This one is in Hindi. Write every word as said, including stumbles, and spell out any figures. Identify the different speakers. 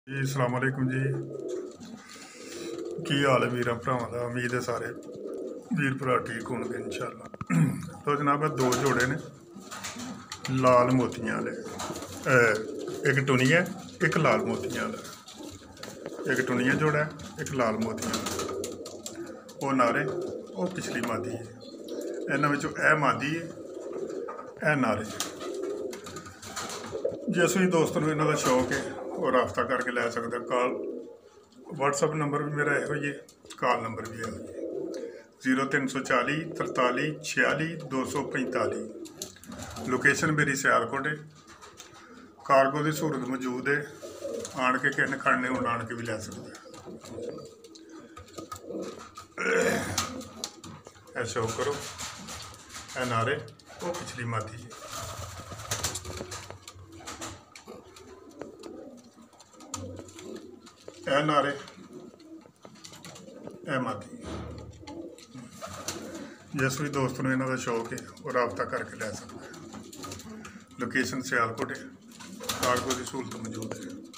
Speaker 1: जी अस्सलाम वालेकुम जी। की हाल है वीर भरावां दा। उम्मीद है सारे वीर भरा ठीक होंगे इंशाअल्लाह। तो जनाब दो जोड़े ने लाल मोतियां वाले, एक टुनिया एक लाल मोतियां वाला। एक टुनिया जोड़ा है एक लाल मोतियां वाला। वो नारे वो पिछली मादी है, इन्होंने विचों ए मादी है ए नारे। जिस भी दोस्तों को इन्हों का शौक है वो राबता करके लै सकता। कॉल व्हाट्सअप नंबर भी मेरा यहो ही है, कॉल नंबर भी यहो ही है जीरो तीन सौ चाली तरताली छियाली दो सौ पैंताली। लोकेशन मेरी सियालकोट है। कारगो की सहूलत मौजूद है, आन के किसी ने खड़ने हो आन के भी लै सकता है। शो करो ए नारे वो पिछली मादी है। ए नारे ए मादी। जिस भी दोस्त ने इन्हों का शौक है वो राबता करके लै सकता है। लोकेशन सियालकोट है, कारगो की सहूलत मौजूद है।